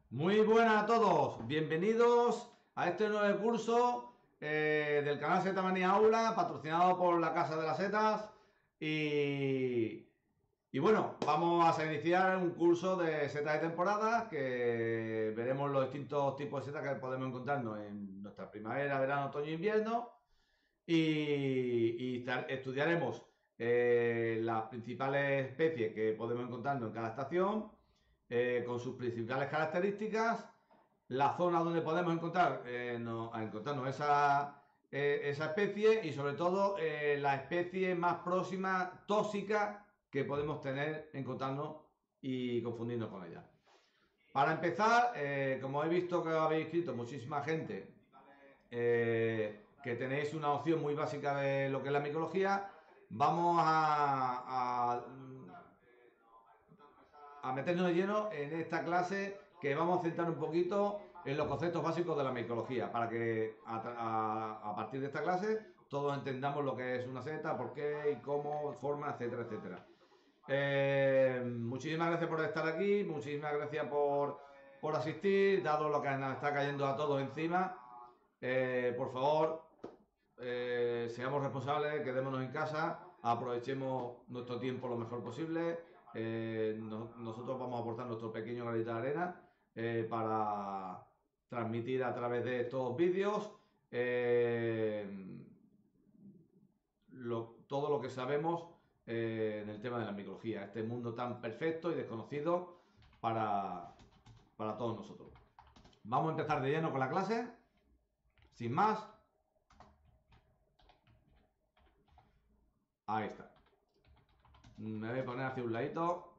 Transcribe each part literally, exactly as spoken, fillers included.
Muy buenas a todos, bienvenidos a este nuevo curso eh, del canal Setamanía Aula, patrocinado por la Casa de las Setas. Y, y bueno, vamos a iniciar un curso de setas de temporada que veremos los distintos tipos de setas que podemos encontrarnos en nuestra primavera, verano, otoño e invierno. Y, y estudiaremos eh, las principales especies que podemos encontrarnos en cada estación, eh, con sus principales características, la zona donde podemos encontrar, eh, no, encontrarnos esa, eh, esa especie y sobre todo eh, la especie más próxima tóxica que podemos tener, encontrarnos y confundirnos con ella. Para empezar, eh, como he visto que habéis escrito muchísima gente, eh, que tenéis una opción muy básica de lo que es la micología, vamos a, a a meternos de lleno en esta clase que vamos a centrar un poquito en los conceptos básicos de la micología, para que a, a, a partir de esta clase todos entendamos lo que es una seta, por qué y cómo, forma, etcétera, etcétera. Eh, muchísimas gracias por estar aquí, muchísimas gracias por, por asistir, dado lo que nos está cayendo a todos encima. Eh, por favor, eh, seamos responsables, quedémonos en casa, aprovechemos nuestro tiempo lo mejor posible. Eh, no, nosotros vamos a aportar nuestro pequeño granito de arena eh, para transmitir a través de estos vídeos eh, lo, todo lo que sabemos eh, en el tema de la micología, este mundo tan perfecto y desconocido para, para todos nosotros. Vamos a empezar de lleno con la clase, sin más. Ahí está. Me voy a poner hacia un ladito.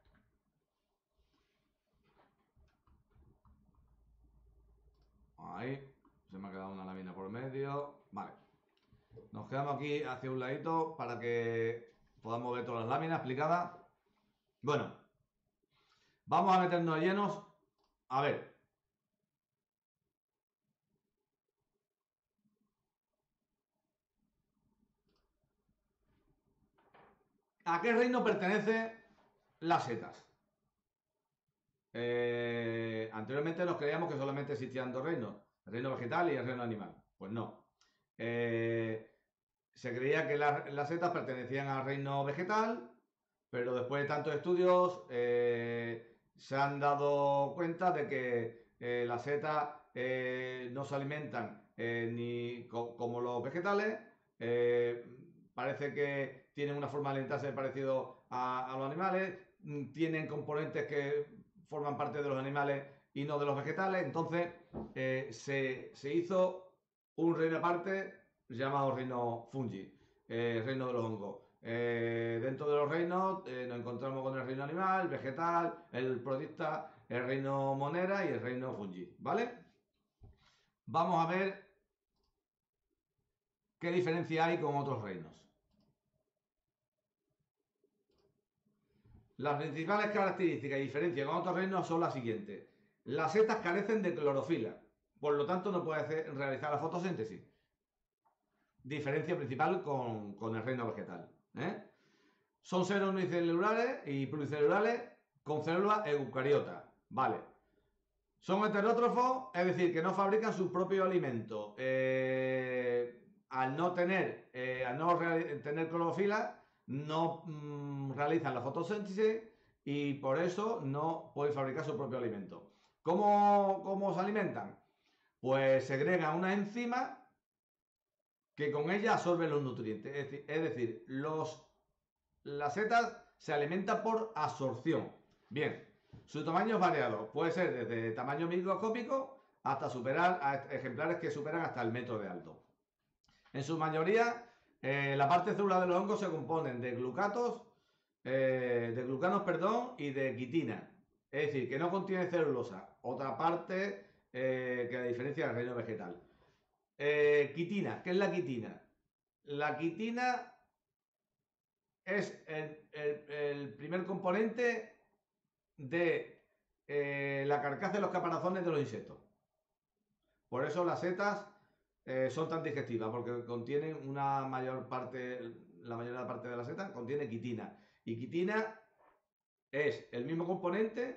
Ahí. Se me ha quedado una lámina por medio. Vale. Nos quedamos aquí hacia un ladito para que podamos ver todas las láminas explicadas. Bueno. Vamos a meternos llenos. A ver. ¿A qué reino pertenecen las setas? Eh, anteriormente nos creíamos que solamente existían dos reinos, el reino vegetal y el reino animal. Pues no. Eh, se creía que la, las setas pertenecían al reino vegetal, pero después de tantos estudios eh, se han dado cuenta de que eh, las setas eh, no se alimentan eh, ni co como los vegetales. Eh, parece que tienen una forma de alimentarse parecido a, a los animales, tienen componentes que forman parte de los animales y no de los vegetales. Entonces eh, se, se hizo un reino aparte llamado reino fungi, eh, reino de los hongos. Eh, dentro de los reinos eh, nos encontramos con el reino animal, vegetal, el protista, el reino monera y el reino fungi, ¿vale? Vamos a ver qué diferencia hay con otros reinos. Las principales características y diferencias con otros reinos son las siguientes. Las setas carecen de clorofila, por lo tanto no puede hacer, realizar la fotosíntesis. Diferencia principal con, con el reino vegetal. ¿eh? Son seres unicelulares y pluricelulares con células eucariotas. Vale. Son heterótrofos, es decir, que no fabrican su propio alimento. Eh, al no tener, eh, al no tener clorofila, no mmm, realizan la fotosíntesis y por eso no pueden fabricar su propio alimento. ¿Cómo, cómo se alimentan? Pues segregan una enzima que con ella absorben los nutrientes. Es decir, es decir los, las setas se alimentan por absorción. Bien, su tamaño es variado. Puede ser desde tamaño microscópico hasta superar a ejemplares que superan hasta el metro de alto. En su mayoría, eh, la parte celular de los hongos se componen de glucatos, eh, de glucanos, perdón, y de quitina. Es decir, que no contiene celulosa. Otra parte eh, que la diferencia del reino vegetal. Eh, quitina, ¿qué es la quitina? La quitina es el, el, el primer componente de eh, la carcasa de los caparazones de los insectos. Por eso las setas eh, son tan digestivas, porque contienen una mayor parte, la mayor parte de la seta contiene quitina. Y quitina es el mismo componente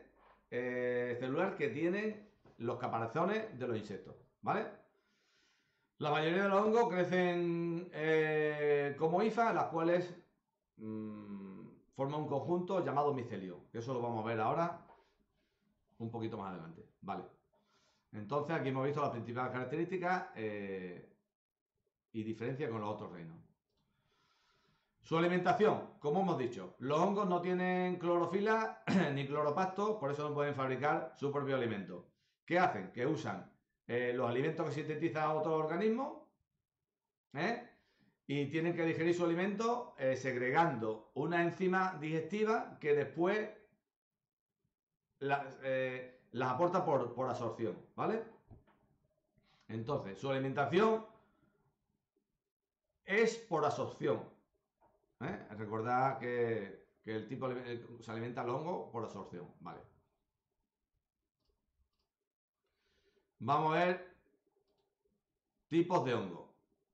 eh, celular que tienen los caparazones de los insectos, ¿vale? La mayoría de los hongos crecen eh, como hifas, las cuales mmm, forman un conjunto llamado micelio. Eso lo vamos a ver ahora un poquito más adelante, ¿vale? Entonces aquí hemos visto las principales características eh, y diferencia con los otros reinos. Su alimentación, como hemos dicho, los hongos no tienen clorofila ni cloroplasto, por eso no pueden fabricar su propio alimento. ¿Qué hacen? Que usan eh, los alimentos que sintetizan otros organismos ¿eh? y tienen que digerir su alimento eh, segregando una enzima digestiva que después la, eh, las aporta por, por absorción, ¿vale? Entonces, su alimentación es por absorción. ¿eh? Recordad que, que el tipo el, se alimenta el hongo por absorción, ¿vale? Vamos a ver tipos de hongo.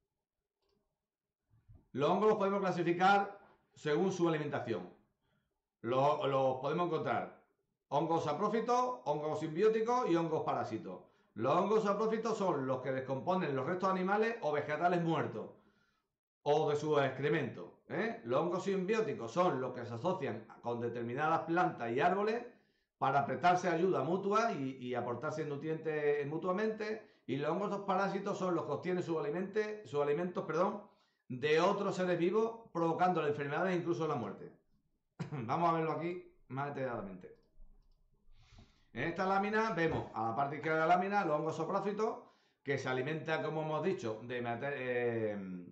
Los hongos los podemos clasificar según su alimentación. Los, los podemos encontrar hongos saprófitos, hongos simbióticos y hongos parásitos. Los hongos saprófitos son los que descomponen los restos animales o vegetales muertos o de sus excrementos. ¿eh? Los hongos simbióticos son los que se asocian con determinadas plantas y árboles para prestarse ayuda mutua y, y aportarse nutrientes mutuamente. Y los hongos parásitos son los que obtienen sus alimentos, sus alimentos perdón, de otros seres vivos, provocando la enfermedad e incluso la muerte. Vamos a verlo aquí más detalladamente. En esta lámina vemos a la parte izquierda de la lámina los hongos saprófitos, que se alimentan, como hemos dicho, de, eh,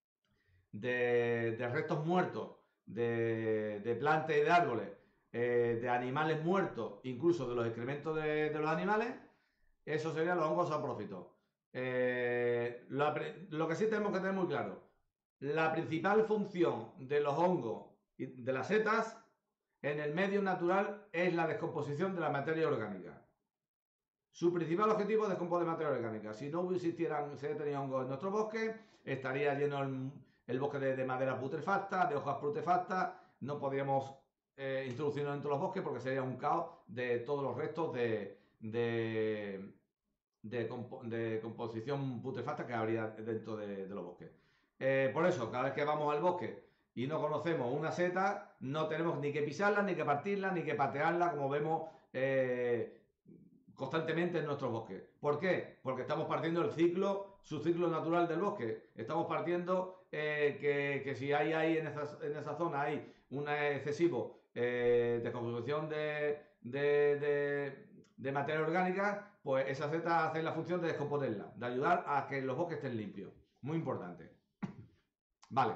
de, de restos muertos, de, de plantas y de árboles, eh, de animales muertos, incluso de los excrementos de, de los animales. Eso serían los hongos saprófitos. Eh, lo, lo que sí tenemos que tener muy claro, la principal función de los hongos y de las setas en el medio natural es la descomposición de la materia orgánica. Su principal objetivo es descomponer materia orgánica. Si no existieran setas ni hongos en nuestro bosque, estaría lleno el, el bosque de, de madera putrefacta, de hojas putrefactas. No podríamos eh, introducirnos dentro de los bosques porque sería un caos de todos los restos de, de, de, compo de composición putrefacta que habría dentro de, de los bosques. Eh, por eso, cada vez que vamos al bosque y no conocemos una seta, no tenemos ni que pisarla, ni que partirla, ni que patearla, como vemos eh, constantemente en nuestros bosques. ¿Por qué? Porque estamos partiendo el ciclo, su ciclo natural del bosque. Estamos partiendo eh, que, que si hay ahí en esa, en esa zona hay un excesivo eh, descomposición de, de, de, de materia orgánica, pues esa seta hace la función de descomponerla, de ayudar a que los bosques estén limpios. Muy importante. Vale.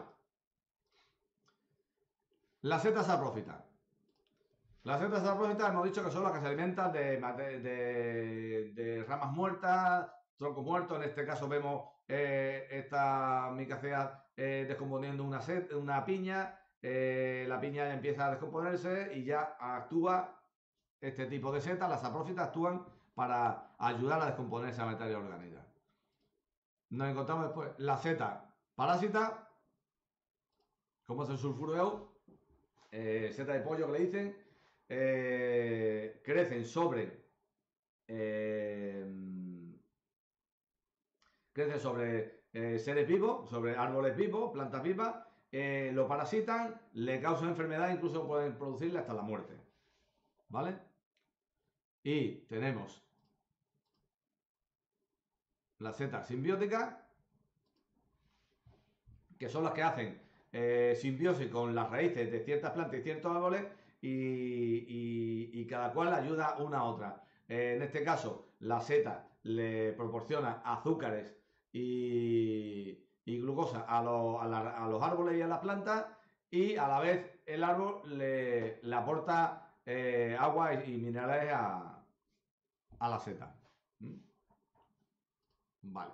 Las setas saprófitas. Las setas saprófitas hemos dicho que son las que se alimentan de, de, de ramas muertas, troncos muertos. En este caso vemos eh, esta micacea eh, descomponiendo una, set, una piña. Eh, la piña empieza a descomponerse y ya actúa este tipo de setas. Las saprófitas actúan para ayudar a descomponer esa materia orgánica. Nos encontramos después la seta parásita, como es el sulfuro eh, seta de pollo que le dicen, eh, crecen sobre eh, crecen sobre eh, seres vivos, sobre árboles vivos, plantas vivas, eh, lo parasitan, le causan enfermedad, incluso pueden producirle hasta la muerte. ¿Vale? Y tenemos las setas simbióticas, que son las que hacen eh, simbiosis con las raíces de ciertas plantas y ciertos árboles y, y, y cada cual ayuda una a otra. Eh, en este caso, la seta le proporciona azúcares y, y glucosa a, lo, a, la, a, los árboles y a las plantas y a la vez el árbol le, le aporta eh, agua y, y minerales a, a la seta. ¿Mm? Vale.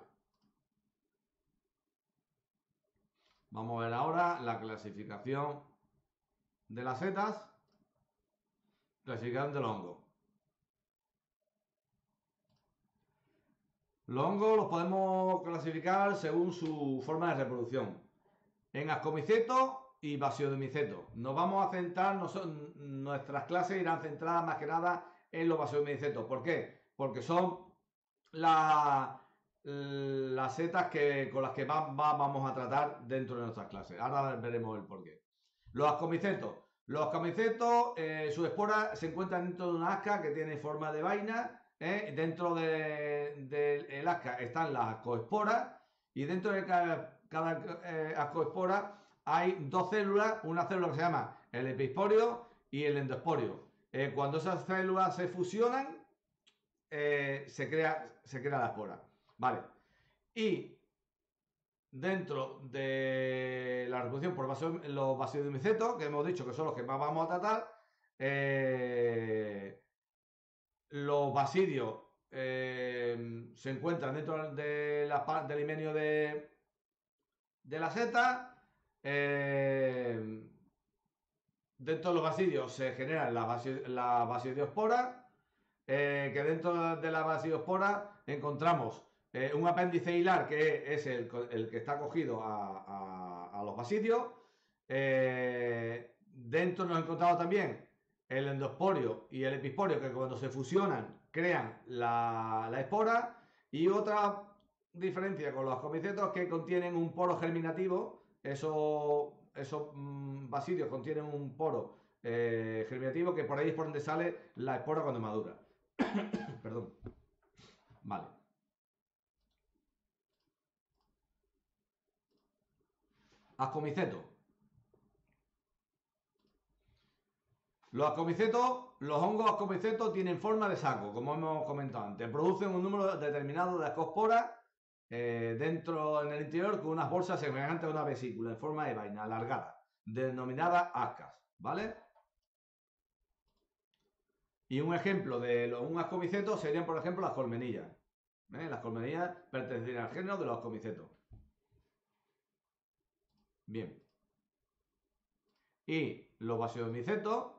Vamos a ver ahora la clasificación de las setas, clasificación del hongo. Los hongos los podemos clasificar según su forma de reproducción, en ascomiceto y basiodimiceto. Nos vamos a centrar, nos, nuestras clases irán centradas más que nada en los basiodimicetos. ¿Por qué? Porque son la, las setas que, con las que va, va, vamos a tratar dentro de nuestras clases. Ahora veremos el porqué. Los ascomicetos. Los ascomicetos, eh, sus esporas se encuentran dentro de una asca que tiene forma de vaina. ¿eh? Dentro del de, de asca están las ascoesporas y dentro de cada, cada eh, ascoespora hay dos células, una célula que se llama el episporio y el endosporio. Eh, cuando esas células se fusionan, eh, se, crea, se crea la espora. Vale. Y dentro de la reproducción por basio, los basiodimicetos, que hemos dicho que son los que más vamos a tratar, eh, los basidios eh, se encuentran dentro de la, del himenio de, de la seta. Eh, dentro de los basidios se generan las basi, la basidiosporas, eh, que dentro de la basidiospora encontramos eh, un apéndice hilar que es el, el que está cogido a, a, a los basidios. Eh, dentro nos encontramos también el endosporio y el episporio, que cuando se fusionan crean la, la espora. Y otra diferencia con los ascomicetos es que contienen un poro germinativo. Esos, esos mmm, basidios contienen un poro eh, germinativo, que por ahí es por donde sale la espora cuando madura. Perdón. Vale. Ascomiceto. Los ascomicetos, los hongos ascomicetos tienen forma de saco, como hemos comentado antes. Producen un número determinado de ascosporas eh, dentro, en el interior, con unas bolsas semejantes a una vesícula en forma de vaina alargada, denominadas ascas, ¿vale? Y un ejemplo de los, un ascomiceto serían, por ejemplo, las colmenillas. ¿eh? Las colmenillas pertenecen al género de los ascomicetos. Bien. Y los basiodimicetos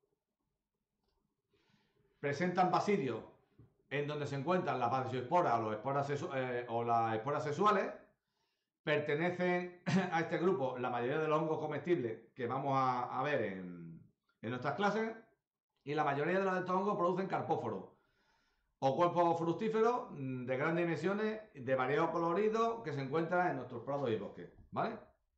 presentan basidios en donde se encuentran las basioesporas o, los esporas eh, o las esporas sexuales. Pertenecen a este grupo la mayoría de los hongos comestibles que vamos a, a ver en, en nuestras clases. Y la mayoría de estos hongos producen carpóforos o cuerpos fructíferos de grandes dimensiones, de variado colorido, que se encuentran en nuestros prados y bosques, ¿vale?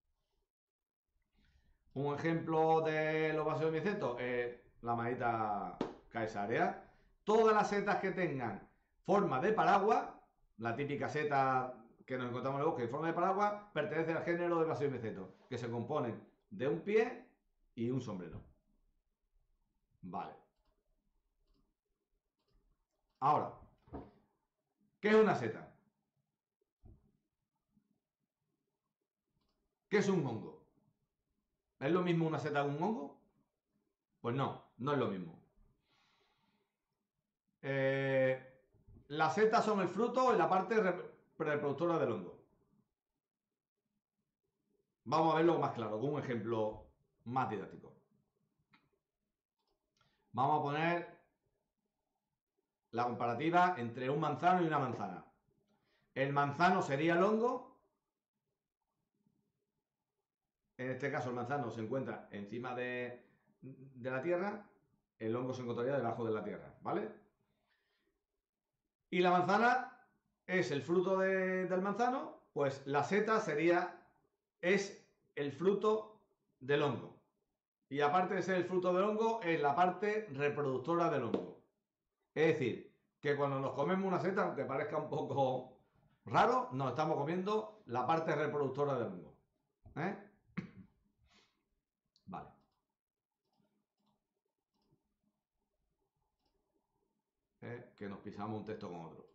Un ejemplo de los basiodimicetos es la manita caesarea. Todas las setas que tengan forma de paraguas, la típica seta que nos encontramos en el bosque en forma de paraguas, pertenece al género de basiodimicetos, que se componen de un pie y un sombrero. Vale. Ahora, ¿qué es una seta? ¿Qué es un hongo? ¿Es lo mismo una seta que un hongo? Pues no, no es lo mismo. Eh, las setas son el fruto y la parte reproductora del hongo. Vamos a verlo más claro, con un ejemplo más didáctico. Vamos a poner la comparativa entre un manzano y una manzana. El manzano sería el hongo. En este caso el manzano se encuentra encima de, de la tierra. El hongo se encontraría debajo de la tierra, ¿vale? Y la manzana es el fruto de, del manzano, pues la seta sería, es el fruto del hongo. Y aparte de ser el fruto del hongo, es la parte reproductora del hongo. Es decir, que cuando nos comemos una seta, aunque parezca un poco raro, nos estamos comiendo la parte reproductora del hongo. ¿Eh? Vale. ¿Eh? Que nos pisamos un texto con otro.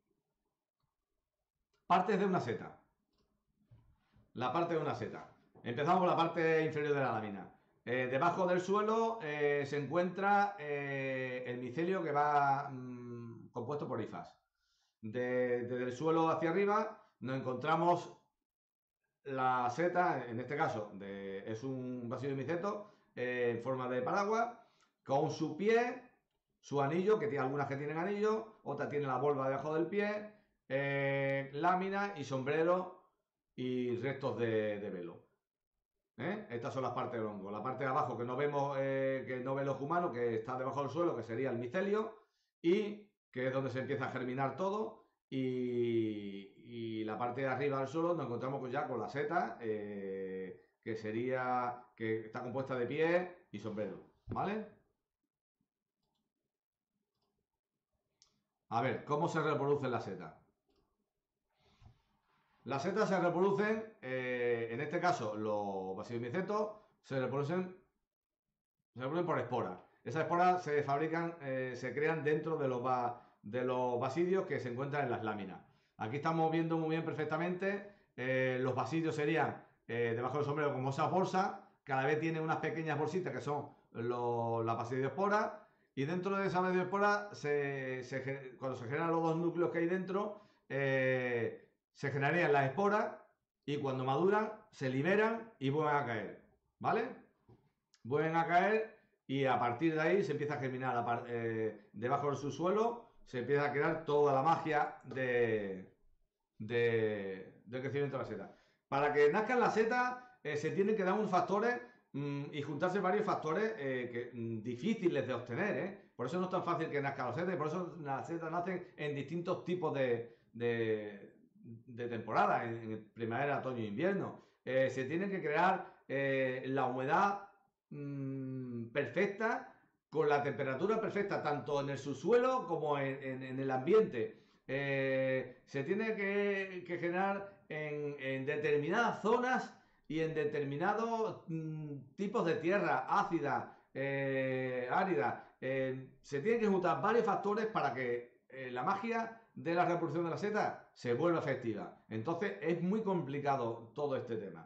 Partes de una seta. La parte de una seta. Empezamos por la parte inferior de la lámina. Eh, debajo del suelo eh, se encuentra eh, el micelio que va mmm, compuesto por hifas. De, desde el suelo hacia arriba nos encontramos la seta, en este caso de, es un basiodimiceto eh, en forma de paraguas, con su pie, su anillo, que tiene algunas que tienen anillo, otras tienen la volva debajo del pie, eh, lámina y sombrero y restos de, de velo. ¿eh? Estas son las partes del hongo. La parte de abajo que no vemos, eh, que no ve el ojo humano, que está debajo del suelo, que sería el micelio, y que es donde se empieza a germinar todo. Y, y la parte de arriba del suelo nos encontramos ya con la seta, eh, que sería, que está compuesta de pies y sombrero, ¿vale? A ver, ¿cómo se reproducen las setas? Las setas se reproducen, eh, en este caso, los basilomicetos se reproducen, se reproducen por esporas. Esas esporas se fabrican, eh, se crean dentro de los, de los basidios que se encuentran en las láminas. Aquí estamos viendo muy bien perfectamente, eh, los basidios serían eh, debajo del sombrero como esa bolsa, cada vez tiene unas pequeñas bolsitas que son los, las basidiosporas, y dentro de esa basidiospora, se, se, cuando se generan los dos núcleos que hay dentro, eh, se generarían las esporas y cuando maduran se liberan y vuelven a caer, ¿vale? Vuelven a caer y a partir de ahí se empieza a germinar eh, debajo del subsuelo, se empieza a crear toda la magia de, de, del crecimiento de la seta. Para que nazcan las setas eh, se tienen que dar unos factores mmm, y juntarse varios factores eh, que, mmm, difíciles de obtener, ¿eh? Por eso no es tan fácil que nazcan las setas y por eso las setas nacen en distintos tipos de, de, de temporada, en, en primavera, otoño e invierno. Eh, se tiene que crear eh, la humedad mmm, perfecta, con la temperatura perfecta, tanto en el subsuelo como en, en, en el ambiente. Eh, se tiene que, que generar en, en, determinadas zonas y en determinados mmm, tipos de tierra ácida, eh, árida. Eh, se tienen que juntar varios factores para que eh, la magia de la reproducción de la seta se vuelva efectiva. Entonces es muy complicado todo este tema.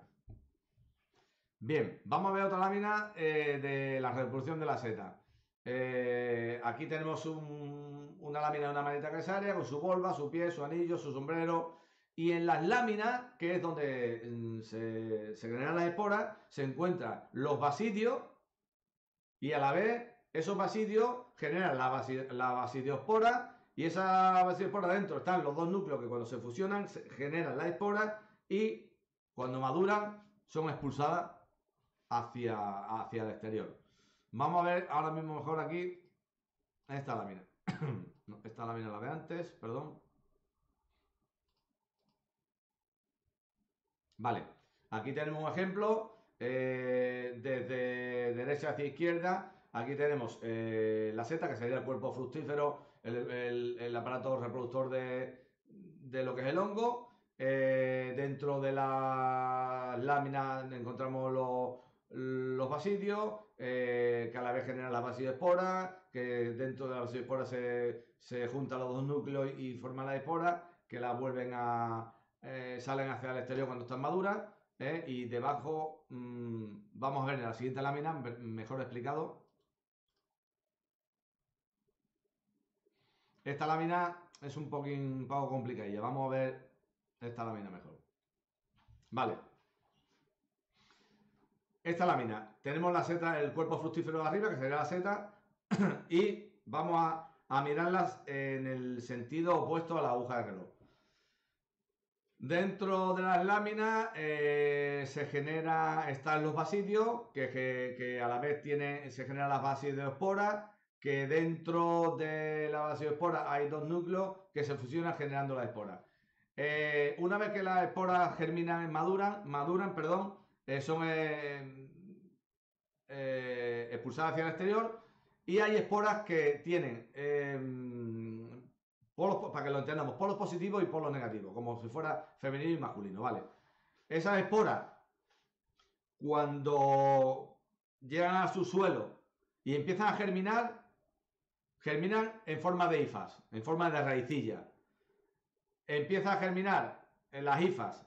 Bien, vamos a ver otra lámina eh, de la reproducción de la seta. Eh, aquí tenemos un, una lámina de una manita caesaria con su volva, su pie, su anillo, su sombrero. Y en las láminas, que es donde mm, se, se generan las esporas, se encuentran los basidios y a la vez esos basidios generan la, basi, la basidiospora, y esa basidiospora dentro están los dos núcleos que cuando se fusionan se generan las esporas y cuando maduran son expulsadas hacia, hacia el exterior. Vamos a ver ahora mismo mejor aquí esta lámina. No, esta lámina la de antes, perdón. Vale, aquí tenemos un ejemplo eh, desde derecha hacia izquierda. Aquí tenemos eh, la seta, que sería el cuerpo fructífero, el, el, el aparato reproductor de, de, lo que es el hongo. Eh, dentro de la lámina encontramos los, los basidios, eh, que a la vez generan las basidiosporas, que dentro de la basidiospora se, se juntan los dos núcleos y forman la espora, que la vuelven a, eh, salen hacia el exterior cuando están maduras, ¿eh? Y debajo mmm, vamos a ver en la siguiente lámina, mejor explicado. Esta lámina es un, poquín, un poco complicadilla, vamos a ver esta lámina mejor. Vale. Esta lámina, tenemos la seta, el cuerpo fructífero de arriba, que sería la seta, y vamos a, a mirarlas en el sentido opuesto a la aguja de reloj. Dentro de las láminas eh, se genera, están los basidios, que, que, que a la vez tiene, se generan las basidiosporas, que dentro de la basidiospora hay dos núcleos que se fusionan generando la espora. Eh, una vez que las esporas germinan, maduran, maduran, perdón, eh, son eh, eh, expulsadas hacia el exterior, y hay esporas que tienen eh, polos, para que lo entendamos, polos positivos y polos negativos, como si fuera femenino y masculino, ¿vale? Esas esporas, cuando llegan a su suelo y empiezan a germinar, germinan en forma de hifas, en forma de raicilla. Empieza a germinar en las hifas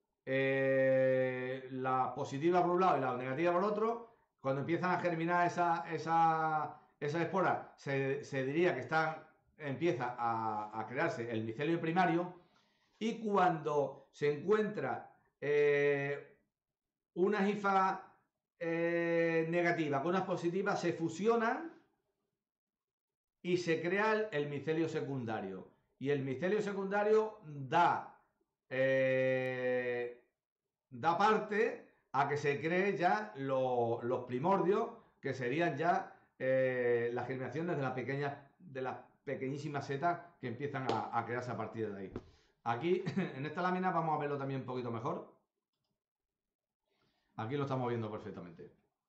eh, la positiva por un lado y la negativa por otro. Cuando empiezan a germinar esa, esa, esa espora, se, se diría que están, empieza a, a crearse el micelio primario, y cuando se encuentra eh, una hifa eh, negativa con unas positivas, se fusionan y se crea el, el micelio secundario. Y el micelio secundario da, eh, da parte a que se cree ya lo, los primordios, que serían ya eh, las germinaciones de las pequeñas, de las pequeñísimas setas que empiezan a, a crearse a partir de ahí. Aquí, en esta lámina, vamos a verlo también un poquito mejor. Aquí lo estamos viendo perfectamente.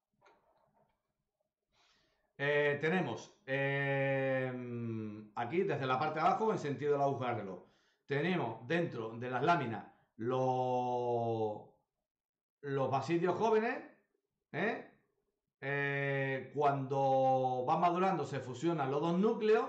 Eh, tenemos eh, aquí, desde la parte de abajo, en sentido de la aguja de reloj, tenemos dentro de las láminas los, los basidios jóvenes, ¿eh? Eh, cuando van madurando se fusionan los dos núcleos.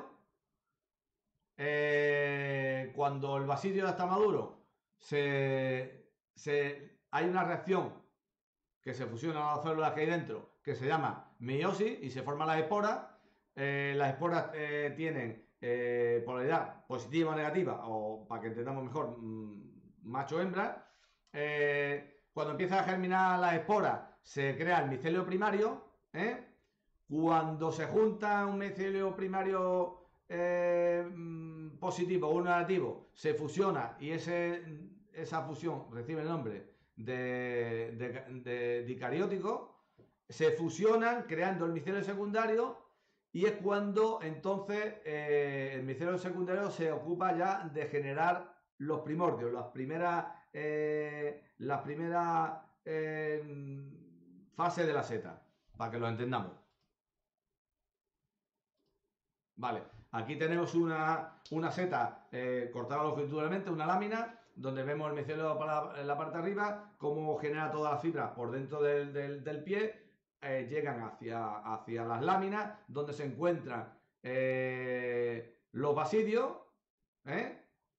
Eh, cuando el basidio ya está maduro, se, se, hay una reacción que se fusionan las células que hay dentro, que se llama meiosis, y se forman las esporas. Eh, las esporas eh, tienen eh, polaridad positiva o negativa, o para que entendamos mejor, macho o hembra. Eh, cuando empieza a germinar las esporas, se crea el micelio primario. ¿eh? Cuando se junta un micelio primario eh, positivo o uno negativo, se fusiona y ese, esa fusión recibe el nombre de, de, de dicariótico, se fusionan creando el micelio secundario, y es cuando entonces eh, el micelio secundario se ocupa ya de generar los primordios, las primeras, eh, las primeras eh, fases de la seta, para que lo entendamos. Vale, aquí tenemos una, una seta eh, cortada longitudinalmente, una lámina, donde vemos el micelio para en la parte de arriba, cómo genera todas las fibras por dentro del, del, del pie, eh, llegan hacia, hacia las láminas, donde se encuentran eh, los basidios, ¿eh?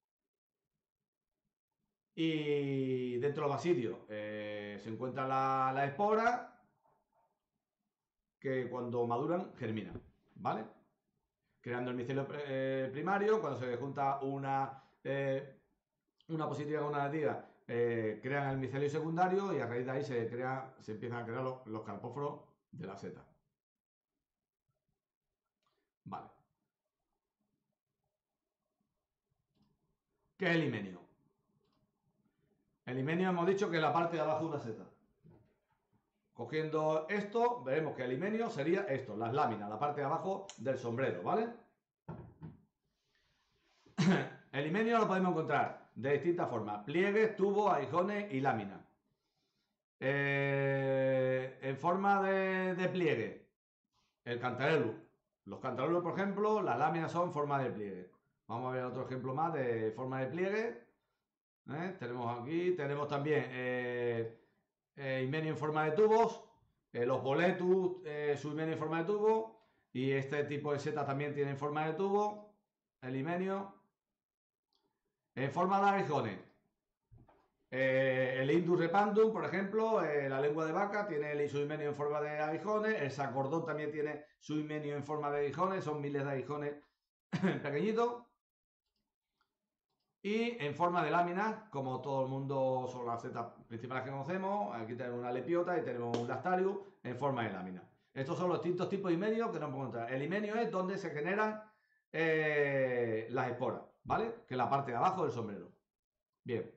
Y dentro de los basidios eh, se encuentra la, la espora, que cuando maduran germinan, ¿vale? Creando el micelio eh, primario. Cuando se junta una, eh, una positiva con una negativa, eh, crean el micelio secundario, y a raíz de ahí se, crea, se empiezan a crear los, los carpóforos de la seta. Vale. ¿Qué es el himenio? El himenio hemos dicho que es la parte de abajo de una seta. Cogiendo esto, veremos que el himenio sería esto, las láminas, la parte de abajo del sombrero, ¿vale? El himenio lo podemos encontrar de distintas formas: pliegues, tubos, aguijones y láminas. Eh, en forma de, de pliegue, el cantarellus. Los cantarellus, por ejemplo, las láminas son en forma de pliegue. Vamos a ver otro ejemplo más de forma de pliegue. ¿Eh? Tenemos aquí, tenemos también eh, eh, himenio en forma de tubos, eh, los boletus, eh, su himenio en forma de tubo, y este tipo de seta también tiene en forma de tubo, el himenio. En forma de aguijones, eh, el Indus repandum, por ejemplo, eh, la lengua de vaca tiene su himenio en forma de aguijones, el sacordón también tiene su himenio en forma de aguijones, son miles de aguijones pequeñitos. Y en forma de láminas, como todo el mundo, son las setas principales que conocemos. Aquí tenemos una lepiota y tenemos un lactarius en forma de lámina. Estos son los distintos tipos de himenio que nos podemos encontrar. El himenio es donde se generan eh, las esporas, ¿vale? Que es la parte de abajo del sombrero. Bien.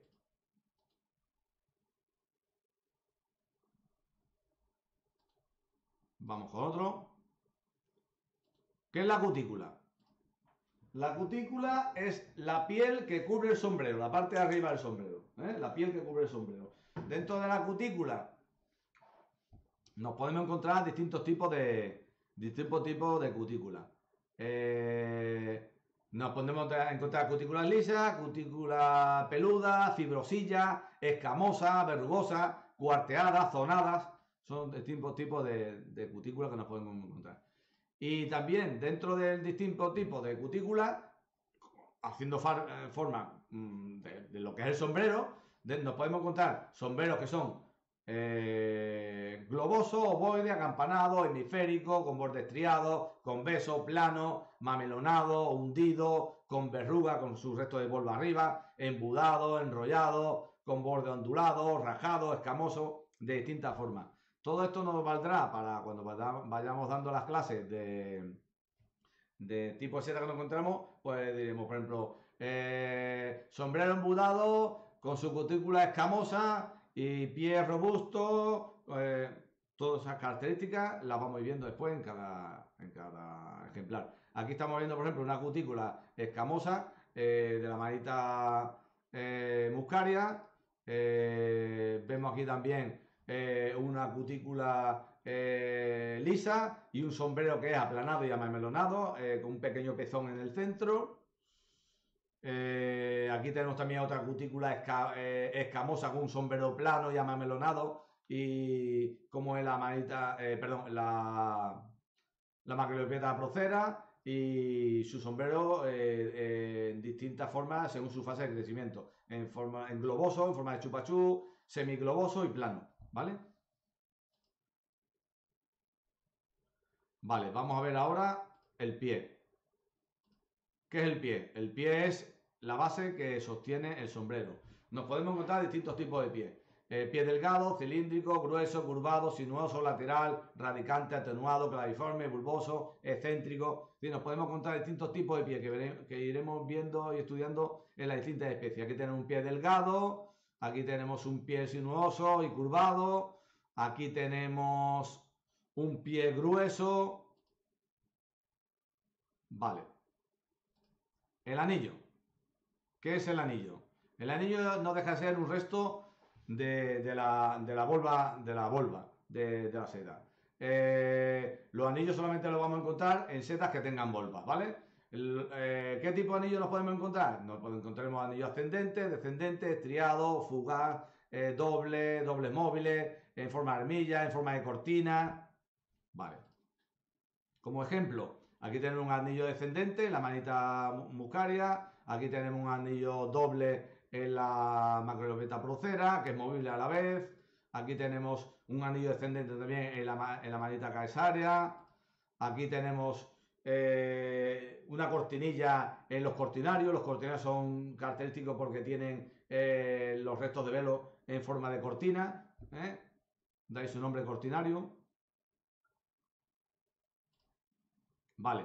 Vamos con otro. ¿Qué es la cutícula? La cutícula es la piel que cubre el sombrero, la parte de arriba del sombrero, ¿eh? La piel que cubre el sombrero. Dentro de la cutícula nos podemos encontrar distintos tipos de, distintos tipos de cutícula. Eh, nos podemos encontrar cutículas lisas, cutículas peludas, fibrosillas, escamosas, verrugosas, cuarteadas, zonadas. Son distintos tipos de, de cutículas que nos podemos encontrar. Y también dentro del distinto tipo de cutícula, haciendo far, eh, forma de, de lo que es el sombrero, de, nos podemos encontrar sombreros que son eh, globosos, ovoides, acampanados, hemisféricos, con borde estriado, convexo, plano, mamelonado, hundido, con verruga, con su resto de polvo arriba, embudado, enrollado, con borde ondulado, rajado, escamoso, de distintas formas. Todo esto nos valdrá para cuando vayamos dando las clases de, de tipo de seta que nos encontramos, pues diremos, por ejemplo, eh, sombrero embudado con su cutícula escamosa y pie robusto, eh, todas esas características las vamos viendo después en cada, en cada ejemplar. Aquí estamos viendo, por ejemplo, una cutícula escamosa eh, de la manita eh, muscaria. Eh, vemos aquí también eh, una cutícula eh, lisa y un sombrero que es aplanado y amarmelonado, eh, con un pequeño pezón en el centro. Eh, aquí tenemos también otra cutícula esca, eh, escamosa con un sombrero plano y amarmelonado, y como es la manita, eh, perdón, la, la macroleupieta procera y su sombrero eh, eh, en distintas formas según su fase de crecimiento, en forma en globoso, en forma de chupachú, semigloboso y plano, ¿vale? Vale, vamos a ver ahora el pie. ¿Qué es el pie? El pie es la base que sostiene el sombrero. Nos podemos encontrar distintos tipos de pie. El pie delgado, cilíndrico, grueso, curvado, sinuoso, lateral, radicante, atenuado, claviforme, bulboso, excéntrico. Sí, nos podemos encontrar distintos tipos de pie que, veremos, que iremos viendo y estudiando en las distintas especies. Aquí tenemos un pie delgado, aquí tenemos un pie sinuoso y curvado, aquí tenemos un pie grueso. Vale. El anillo. ¿Qué es el anillo? El anillo no deja de ser un resto de, de, la, de la volva de la volva de, de la seta. Eh, los anillos solamente los vamos a encontrar en setas que tengan volvas, ¿vale? El, eh, ¿Qué tipo de anillos nos podemos encontrar? Nos encontraremos anillos ascendentes, descendentes, estriados, fugaz, eh, doble, dobles móviles, en forma de armilla, en forma de cortina. Vale. Como ejemplo, aquí tenemos un anillo descendente, la manita muscaria. Aquí tenemos un anillo doble en la macroleupieta procera, que es movible a la vez. Aquí tenemos un anillo descendente también en la, en la manita caesárea. Aquí tenemos eh, una cortinilla en los cortinarios. Los cortinarios son característicos porque tienen eh, los restos de velo en forma de cortina. ¿eh? Dais su nombre cortinario. Vale.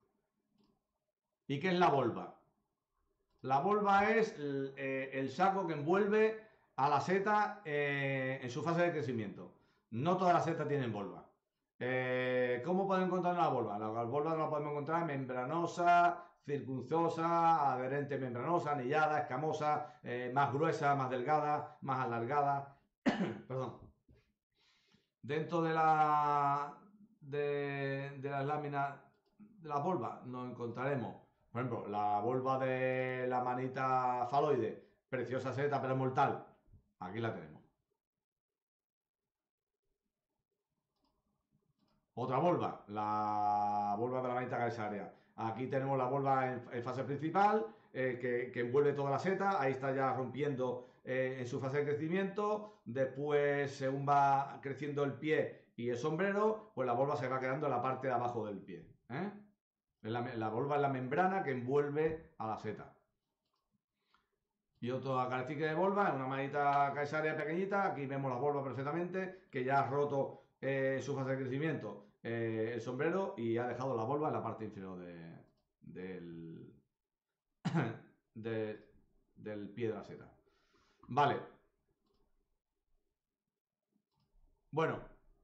¿Y qué es la volva? La volva es el, eh, el saco que envuelve a la seta eh, en su fase de crecimiento. No todas las setas tienen volva. Eh, ¿Cómo podemos encontrar una volva? La volva la podemos encontrar membranosa, circunzosa, adherente membranosa, anillada, escamosa, eh, más gruesa, más delgada, más alargada. Perdón. Dentro de, la, de, de las láminas de la volva nos encontraremos, por ejemplo, la volva de la manita faloide, preciosa seta pero mortal. Aquí la tenemos. Otra volva, la volva de la manita caesárea. Aquí tenemos la volva en, en fase principal, eh, que, que, envuelve toda la seta. Ahí está ya rompiendo eh, en su fase de crecimiento. Después, según va creciendo el pie y el sombrero, pues la volva se va quedando en la parte de abajo del pie. ¿eh? La, la volva es la membrana que envuelve a la seta. Y otra característica de volva es una manita caesárea pequeñita. Aquí vemos la volva perfectamente, que ya ha roto eh, su fase de crecimiento eh, el sombrero y ha dejado la volva en la parte inferior de, del, de, del pie de la seta. Vale. Bueno.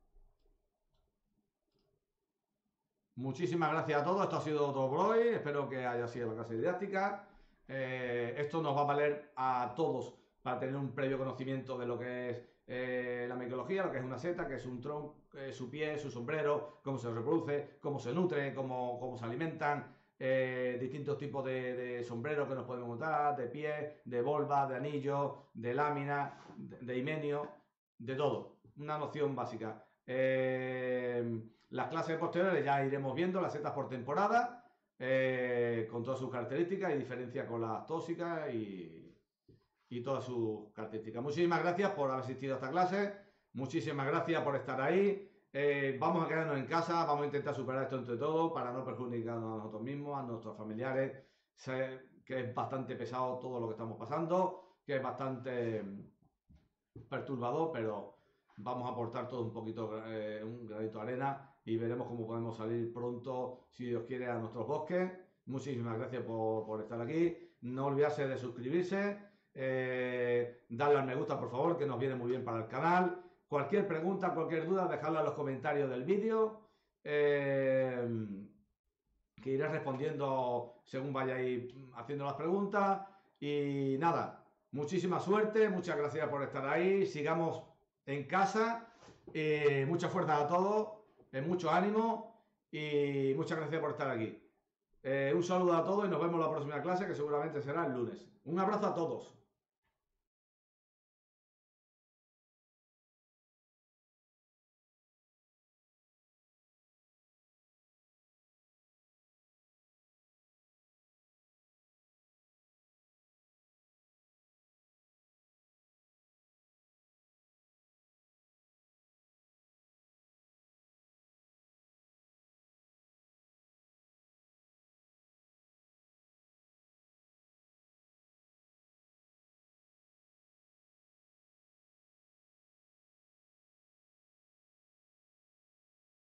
Muchísimas gracias a todos. Esto ha sido todo por hoy. Espero que haya sido la clase didáctica. Eh, esto nos va a valer a todos para tener un previo conocimiento de lo que es eh, la micología, lo que es una seta, que es un tronco, eh, su pie, su sombrero, cómo se reproduce, cómo se nutre, cómo, cómo se alimentan, eh, distintos tipos de, de sombreros que nos podemos encontrar, de pie, de volva, de anillo, de lámina, de, de himenio, de todo. Una noción básica. Eh, las clases posteriores ya iremos viendo las setas por temporada, eh, con todas sus características y diferencia con las tóxicas y, y todas sus características. Muchísimas gracias por haber asistido a esta clase, muchísimas gracias por estar ahí. Eh, vamos a quedarnos en casa, vamos a intentar superar esto entre todos para no perjudicarnos a nosotros mismos, a nuestros familiares. Sé que es bastante pesado todo lo que estamos pasando, que es bastante perturbador, pero vamos a aportar todo un poquito, eh, un granito de arena, y veremos cómo podemos salir pronto, si Dios quiere, a nuestros bosques. Muchísimas gracias por, por estar aquí. No olvidarse de suscribirse. eh, darle al me gusta, por favor, que nos viene muy bien para el canal. Cualquier pregunta, cualquier duda, dejadla en los comentarios del vídeo, eh, que iré respondiendo según vayáis haciendo las preguntas. Y nada, muchísima suerte, muchas gracias por estar ahí, sigamos en casa, eh, mucha fuerza a todos, eh, mucho ánimo y muchas gracias por estar aquí. Eh, un saludo a todos y nos vemos en la próxima clase, que seguramente será el lunes. Un abrazo a todos.